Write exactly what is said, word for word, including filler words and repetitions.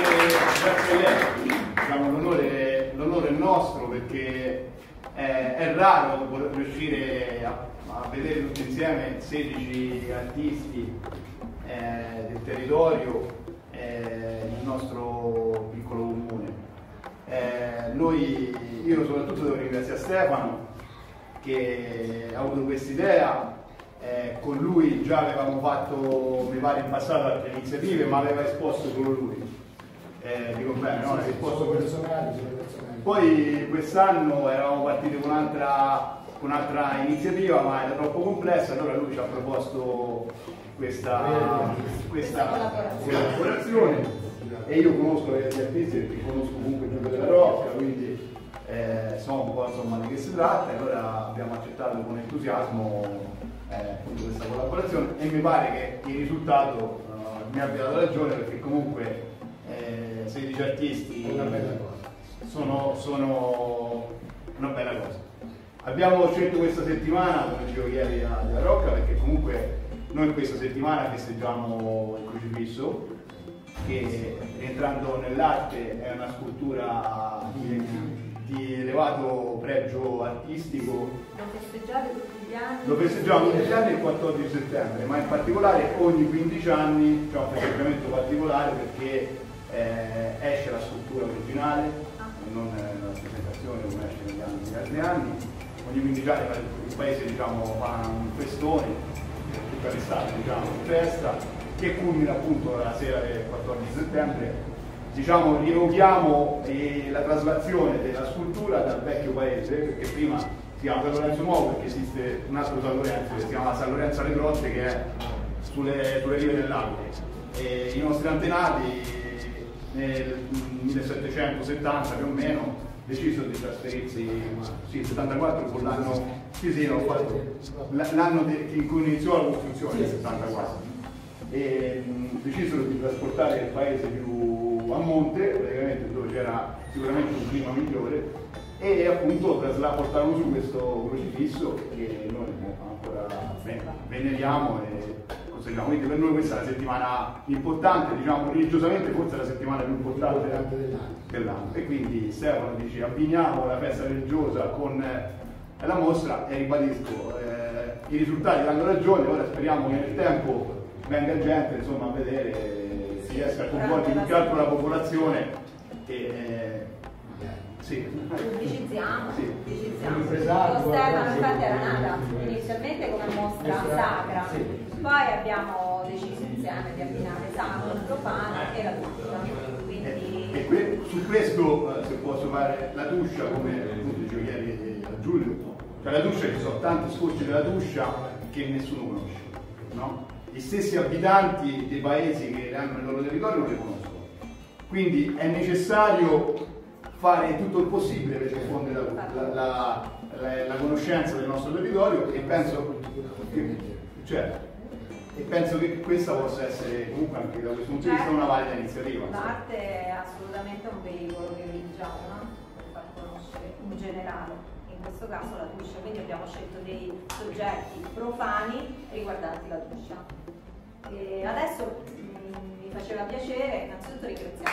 grazie a lei. Diciamo, l'onore, l'onore è nostro perché è, è raro riuscire a, a vedere tutti insieme sedici artisti eh, del territorio eh, nel nostro piccolo comune. Eh, noi, io soprattutto devo ringraziare Stefano che ha avuto questa idea. Eh, con lui già avevamo fatto, mi pare in passato, altre iniziative, ma aveva esposto solo lui. Eh, dico bene, no? Esposto personali. Poi quest'anno eravamo partiti con un'altra un'altra iniziativa, ma era troppo complessa, allora lui ci ha proposto questa, questa collaborazione e io conosco gli artisti perché conosco comunque Giulio della Rocca, quindi eh, so un po' insomma di che si tratta e allora abbiamo accettato con entusiasmo Eh, questa collaborazione e mi pare che il risultato uh, mi abbia dato ragione perché comunque eh, sedici artisti una bella cosa. Sono, sono una bella cosa. Abbiamo scelto questa settimana, come dicevo ieri, della Rocca perché comunque noi questa settimana festeggiamo il crocifisso che rientrando nell'arte è una scultura di, di elevato pregio artistico. Lo festeggiate tutti gli anni? Lo festeggiamo tutti gli anni il quattordici settembre, ma in particolare ogni quindici anni c'è un festeggiamento particolare perché eh, esce la scultura originale, ah. non la presentazione come esce negli anni, negli altri anni. Ogni quindici anni il paese diciamo, fa un festone, tutta l'estate diciamo, in festa, che culmina appunto la sera del quattordici settembre. Diciamo, rievochiamo eh, la traslazione della scultura dal vecchio paese, perché prima si chiama San Lorenzo Nuovo, perché esiste un altro San Lorenzo che si chiama San Lorenzo alle Grotte, che è sulle, sulle rive del lago. E i nostri antenati nel millesettecentosettanta più o meno decisero di trasferirsi, sì, il settantaquattro con l'anno sì, sì, l'anno in cui iniziò la costruzione, il settantaquattro. E mh, decisero di trasportare il paese più a monte, praticamente dove c'era sicuramente un clima migliore, e appunto portarono su questo crocifisso che noi ancora veneriamo e conserviamo. Quindi per noi questa è una settimana importante, diciamo religiosamente forse è la settimana più importante dell'anno. E quindi Stefano dice abbiniamo la festa religiosa con la mostra e ribadisco, eh, i risultati danno ragione, ora speriamo che nel tempo venga gente insomma a vedere, si riesca a coinvolgere più che altro la popolazione e eh, sì. Pubblicizziamo, sì. pubblicizziamo. Lo Stefano infatti era nata inizialmente come mostra sacra, poi abbiamo deciso insieme di abbinare sacro, profano e la tuscia. Quindi... E, e que su questo se posso fare la tuscia come appunto dicevo ieri a Giulio, cioè la tuscia ci sono tanti scorci della tuscia che nessuno conosce, no? Gli stessi abitanti dei paesi che hanno il loro territorio non le conoscono. Quindi è necessario fare tutto il possibile per diffondere la, la, la, la, la conoscenza del nostro territorio e penso, che, cioè, e penso che questa possa essere comunque anche da questo punto di vista una valida iniziativa. L'arte è assolutamente un veicolo privilegiato, no? Per far conoscere in generale. In questo caso la tuscia, quindi abbiamo scelto dei soggetti profani riguardanti la tuscia. E adesso mh, mi faceva piacere innanzitutto ringraziare